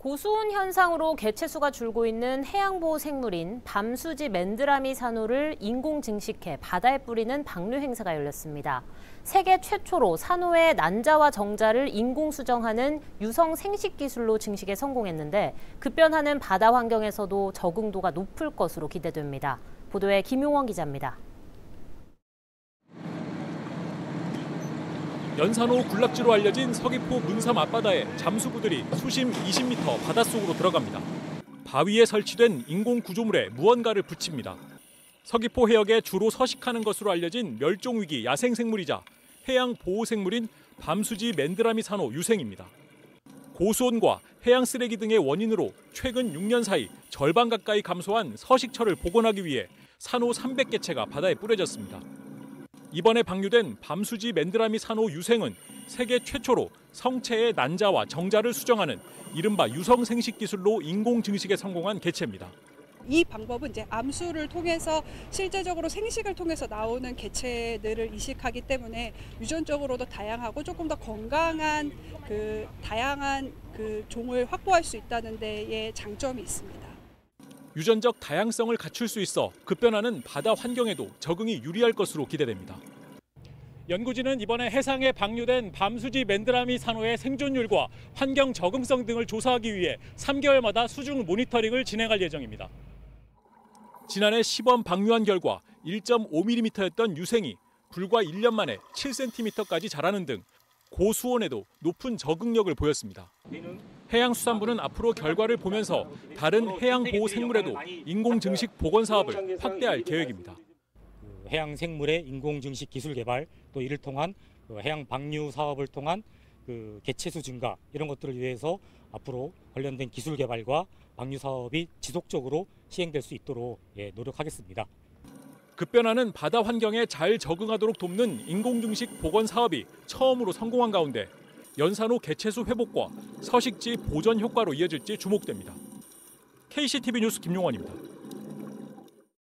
고수온 현상으로 개체수가 줄고 있는 해양보호 생물인 밤수지 맨드라미 산호를 인공 증식해 바다에 뿌리는 방류 행사가 열렸습니다. 세계 최초로 산호의 난자와 정자를 인공 수정하는 유성 생식 기술로 증식에 성공했는데 급변하는 바다 환경에서도 적응도가 높을 것으로 기대됩니다. 보도에 김용원 기자입니다. 연산호 군락지로 알려진 서귀포 문섬 앞바다에 잠수부들이 수심 20m 바닷속으로 들어갑니다. 바위에 설치된 인공 구조물에 무언가를 붙입니다. 서귀포 해역에 주로 서식하는 것으로 알려진 멸종위기 야생생물이자 해양보호생물인 밤수지 맨드라미 산호 유생입니다. 고수온과 해양 쓰레기 등의 원인으로 최근 6년 사이 절반 가까이 감소한 서식처를 복원하기 위해 산호 300개체가 바다에 뿌려졌습니다. 이번에 방류된 밤수지 맨드라미 산호 유생은 세계 최초로 성체의 난자와 정자를 수정하는 이른바 유성 생식 기술로 인공 증식에 성공한 개체입니다. 이 방법은 이제 암수를 통해서 실제적으로 생식을 통해서 나오는 개체들을 이식하기 때문에 유전적으로도 다양하고 조금 더 건강한 다양한 종을 확보할 수 있다는 데에 장점이 있습니다. 유전적 다양성을 갖출 수 있어 급변하는 바다 환경에도 적응이 유리할 것으로 기대됩니다. 연구진은 이번에 해상에 방류된 밤수지 맨드라미 산호의 생존율과 환경 적응성 등을 조사하기 위해 3개월마다 수중 모니터링을 진행할 예정입니다. 지난해 시범 방류한 결과 1.5mm였던 유생이 불과 1년 만에 7cm까지 자라는 등 고수온에도 높은 적응력을 보였습니다. 해양수산부는 앞으로 결과를 보면서 다른 해양보호 생물에도 인공증식 복원 사업을 확대할 계획입니다. 해양 생물의 인공증식 기술 개발, 또 이를 통한 해양 방류 사업을 통한 개체수 증가 이런 것들을 위해서 앞으로 관련된 기술 개발과 방류 사업이 지속적으로 시행될 수 있도록 노력하겠습니다. 급변하는 바다 환경에 잘 적응하도록 돕는 인공증식 복원 사업이 처음으로 성공한 가운데 연산호 개체수 회복과 서식지 보전 효과로 이어질지 주목됩니다. KCTV 뉴스 김용원입니다.